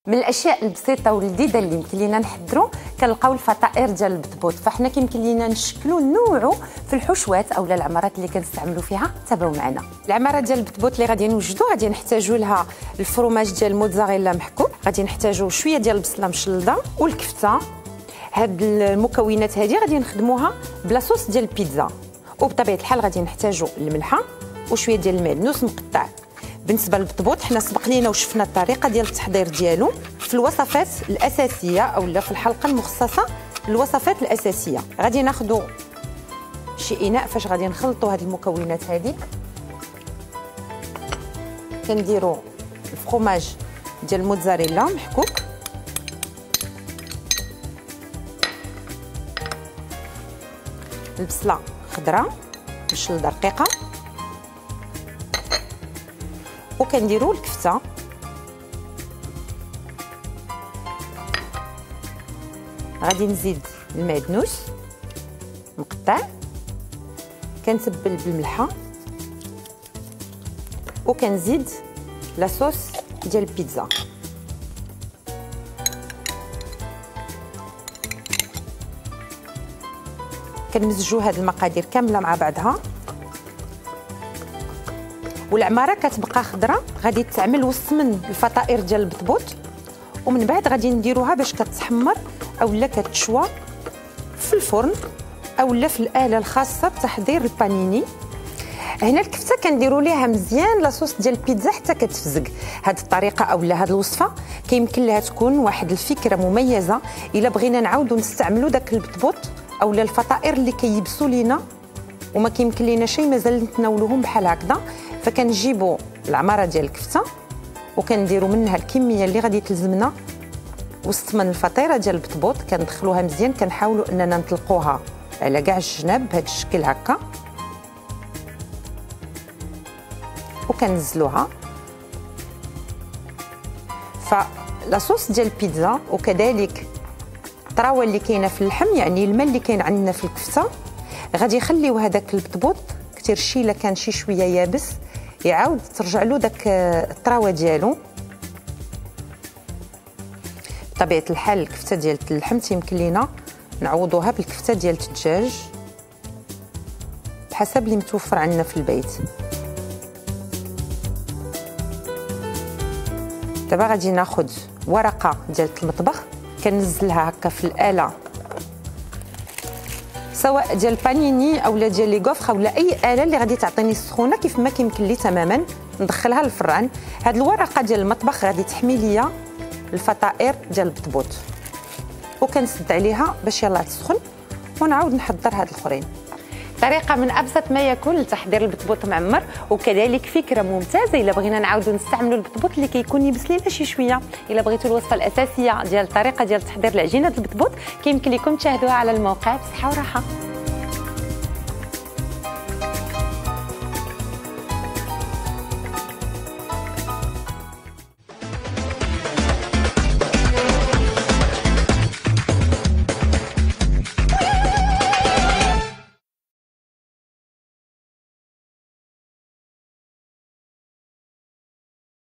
من الاشياء البسيطه واللذيذه اللي يمكن لينا نحضروا كنلقاو الفطائر ديال البطبوط، فاحنا كيمكن لينا نشكلوا نوعوا في الحشوات اولا العمارات اللي كنستعملوا فيها. تابعوا معنا. العماره ديال البطبوط اللي غادي نوجدوا غادي نحتاجوا لها الفرماج ديال الموتزاريلا محكوك، غادي نحتاجوا شويه ديال البصله مشلده والكفته. هاد المكونات هذه غادي نخدموها بلا صوص ديال البيتزا، وبطبيعه الحال غادي نحتاجوا الملحه وشويه ديال المعدنوس مقطع. بالنسبه للبطبوط حنا سبق لينا وشفنا الطريقه ديال التحضير ديالو في الوصفات الاساسيه اولا في الحلقه المخصصه للوصفات الاساسيه. غادي ناخذوا شي اناء فاش غادي نخلطوا هاد المكونات هذه. كنديروا الفرماج ديال الموتزاريلا محكوك، البصله خضراء مشلده رقيقه، وكنديروا الكفته، غادي نزيد المعدنوس مقطع، كنتبل بالملحه، وكنزيد لاصوص ديال البيتزا. كنمزجوا هاد المقادير كامله مع بعضها، والعماره كتبقى خضراء. غادي تعمل وسط من الفطائر ديال البطبوط، ومن بعد غادي نديروها باش كتحمر اولا كتشوى في الفرن اولا في الاله الخاصه بتحضير البانيني. هنا الكفته كنديروا ليها مزيان لاصوص ديال البيتزا حتى كتفزق. هاد الطريقه اولا هاد الوصفه كيمكن لها تكون واحد الفكره مميزه الا بغينا نعاودوا نستعملوا داك البطبوط اولا الفطائر اللي كيبسوا لينا وما كيمكن لينا شي مازال نتناولوهم بحال هكذا. فكنجيبوا العماره ديال الكفته وكنديروا منها الكميه اللي غادي تلزمنا وسط من الفطيره ديال البطبوط، كندخلوها مزيان، كنحاولوا اننا نطلقوها على كاع الجناب بهذا الشكل هكا، وكنزلوها. فلاصوص ديال البيتزا وكذلك الطراوه اللي كاينه في اللحم، يعني الماء اللي كاين عندنا في الكفته، غادي يخليو هذاك البطبوط كثير شي الا كان شي شويه يابس يعاود ترجع له داك الطراوه ديالو. بطبيعه الحال الكفته ديال اللحم تيمكن لينا نعوضوها بالكفته ديال الدجاج بحسب اللي متوفر عندنا في البيت. دابا غادي ناخذ ورقه ديال المطبخ كنزلها هكا في الاله، سواء ديال بانيني اولا ديال لي غوفر اولا اي اله اللي غادي تعطيني السخونه كيف ما كيمكن لي تماما ندخلها للفران. هاد الورقه ديال المطبخ غادي تحمي ليا الفطائر ديال البطبوط، وكنسد عليها باش يلاه تسخن ونعاود نحضر هاد الاخرين. طريقه من ابسط ما يكون لتحضير البطبوط معمر، وكذلك فكره ممتازه الا بغينا نعاودوا نستعملوا البطبوط اللي كيكون يبس لينا شي شويه. الا بغيتوا الوصفه الاساسيه ديال الطريقه ديال تحضير العجينه البطبوط كيمكن لكم تشاهدوها على الموقع بصحه وراحه.